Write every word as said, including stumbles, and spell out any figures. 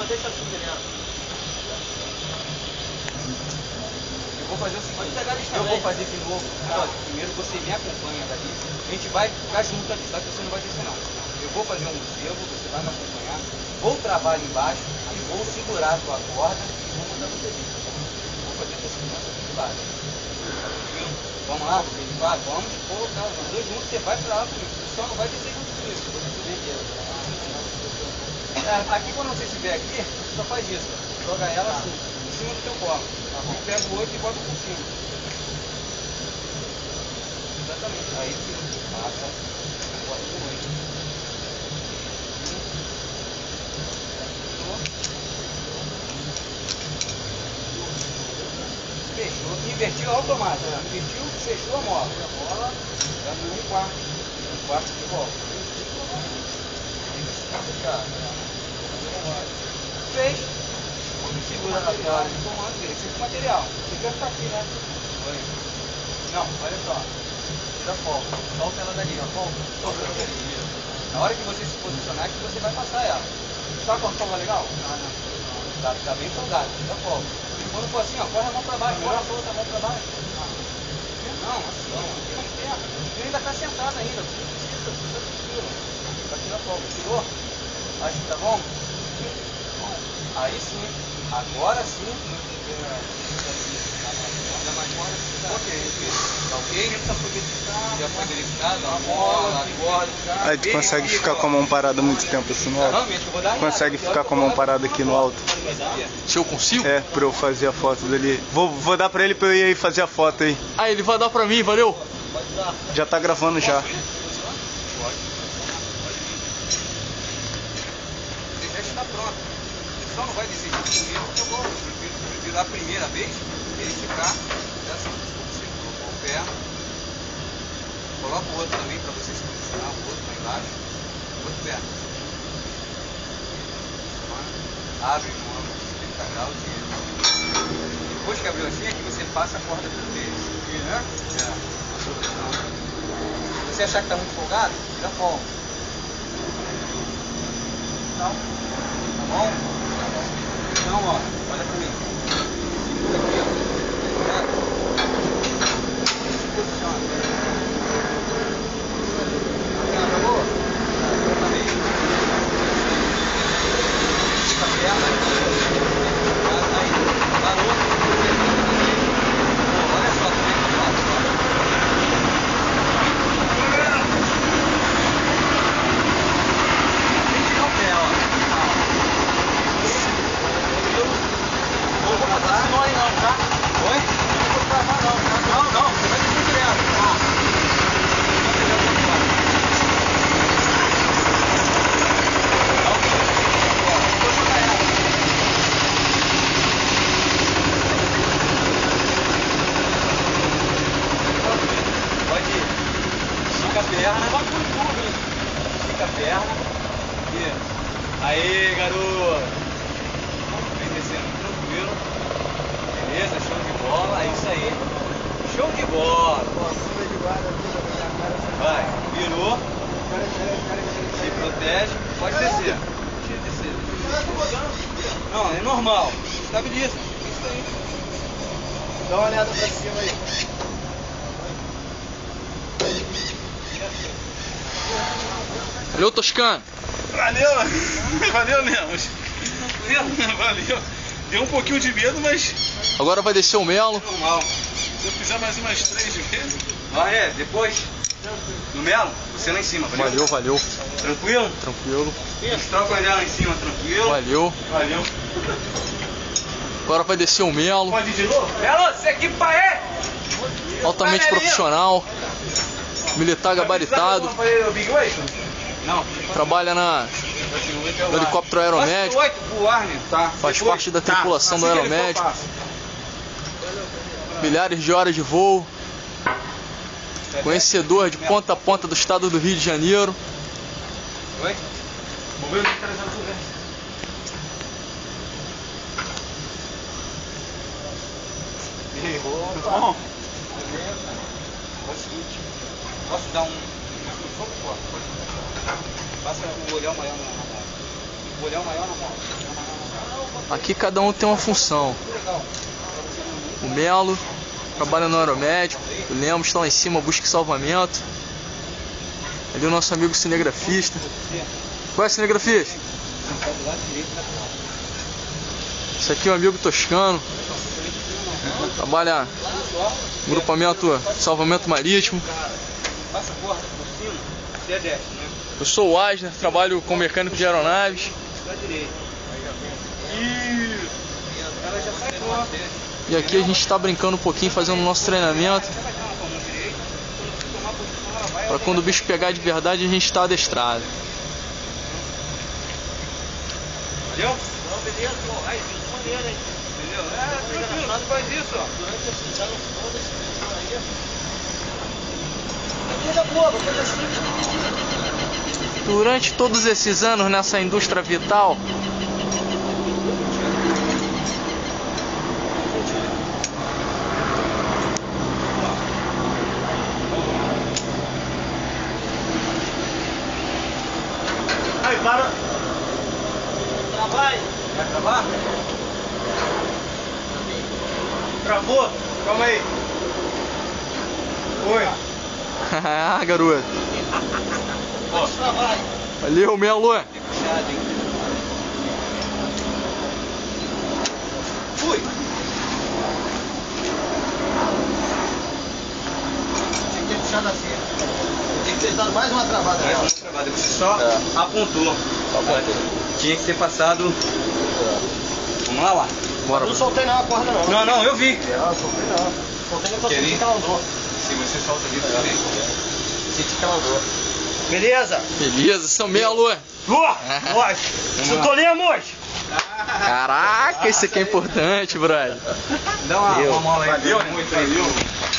deixa assim direto. Eu vou fazer o seguinte, eu vou fazer de novo. Então, primeiro você me acompanha daqui. A gente vai ficar junto aqui, tá? Você não vai descer não. Eu vou fazer um selo, você vai me acompanhar. Vou travar ali embaixo e vou segurar a tua corda e vou mandar você vir. Vou fazer essa segurança aqui de baixo. Vamos lá? Vai, vamos colocar os dois juntos, você vai pra lá comigo. Você só não vai descer junto comigo, você vai subir aqui. É, aqui quando você estiver aqui, você só faz isso. Joga ela assim, em cima do teu colo. E pega o outro e bota por cima. Exatamente. Aí sim, passa, bota por oito. Fechou. Invertiu automático. Invertiu, fechou a mola. A mola já no um quarto. Um quarto de volta. Fez. Segura na tela de comando dele. Fica o material. Você quer ficar aqui, né? Oi. Não, olha só. Tira a folga. Solta ela dali, ó. Folga. Solta ela dali. Na hora que você se posicionar, que você vai passar ela. Tá com a folga legal? Ah, não. Tá, tá bem folgado. Tira a folga. Quando for assim, ó, corre a mão pra baixo, corre a outra mão pra baixo. Não, assim, ó, ele ainda tá sentado ainda, você não precisa, você tá tranquilo. Vai tirar a folga, tirou? Acho que tá bom? Aí sim, agora sim. Ok, ok? Já foi verificado, a mola, a corda. Aí tu consegue ficar com a mão parada muito tempo assim no alto? Consegue ficar com a mão parada aqui no alto? Se eu consigo? É, pra eu fazer a foto dele. Vou, vou dar pra ele pra eu ir aí fazer a foto aí. Ah, ele vai dar pra mim, valeu? Já tá gravando já. Você já está pronto. Você só não vai decidir comigo porque eu vou prefiro a primeira vez ele ficar assim. Você colocou o pé. Coloca o outro também para você se posicionar, o outro lá embaixo. Outro pé. Abre com ângulo de trinta graus e depois que abriu assim, aqui você passa a corda por meio. Né? É. Se você achar que está muito folgado, tira a folga. Então, tá bom? Tá bom. Então, ó, olha pra mim. Segura aqui, ó. Se posiciona. Acabou? Exatamente. Fica perto. Aí, parou. Olha só como é que eu faço. Tem que tirar o pé, ó. Não vou passar esse nó aí não, tá? Oi? Não vou travar não, tá? Não, não, você vai descer direto. Tá? Pode ir. Estica a perna. Estica a perna. Isso. Aê, garoto. Vem descendo tranquilo. Beleza, show de bola. É isso aí. Show de bola. Vai, virou. Se protege. Pode descer. Pode descer. Não, é normal. Estabiliza. Isso aí. Dá uma olhada pra cima aí. Valeu, Toscano. Valeu, valeu mesmo. Valeu. Deu um pouquinho de medo, mas Agora vai descer o Melo. Normal. se eu fizer mais umas três vezes. Ah, é, depois do Melo, você lá em cima, valeu? Valeu, valeu. Tranquilo? Tranquilo. Isso, troca olhar lá em cima, tranquilo? Valeu. Valeu. Agora vai descer o Melo. Pode ir de novo? Melo, você equipa aí! Altamente profissional. Militar gabaritado. Não. Trabalha na, no helicóptero aeromédico. Faz parte da tripulação do aeromédico. Milhares de horas de voo. Conhecedor de ponta a ponta do estado do Rio de Janeiro. Oi? Bom. Posso dar um... Passa o olhão maior na mão. O olhão maior na mão. Aqui cada um tem uma função. O Melo trabalha no aeromédico, o Lemos está lá em cima, busca e salvamento. Ali o nosso amigo cinegrafista. Qual é o cinegrafista? Esse aqui é o amigo Toscano. Trabalha no grupamento salvamento marítimo. Eu sou o Asner, trabalho com mecânico de aeronaves. E aqui a gente está brincando um pouquinho, fazendo o nosso treinamento. Para quando o bicho pegar de verdade, a gente está adestrado. Valeu? Não, beleza, pô. Aí, maneiro, hein? Entendeu? É, tranquilo, nós faz isso, ó. Durante todos esses anos nessa indústria vital, Aí, para. Trabalho. Vai travar? Travou? Calma aí. Oi. Ah, garoto. Pode travar. Valeu, Melo. Fui. Tinha que ter puxado assim. Tinha que ter dado mais uma travada. Mais uma travada. Você só é. apontou. Só apontou. Tinha que ter passado. Vamos lá, lá. Bora. Eu não soltei não a corda não. Não, não, eu vi. Não, soltei não. Soltei nem consegui que ela andou. Se você solta ali também. Senti que ela andou. Beleza? Beleza, São Melo. Boa! Soltou Lemos! Caraca, isso aqui é importante, brother. Dá uma, uma mola aí. Valeu, muito, valeu.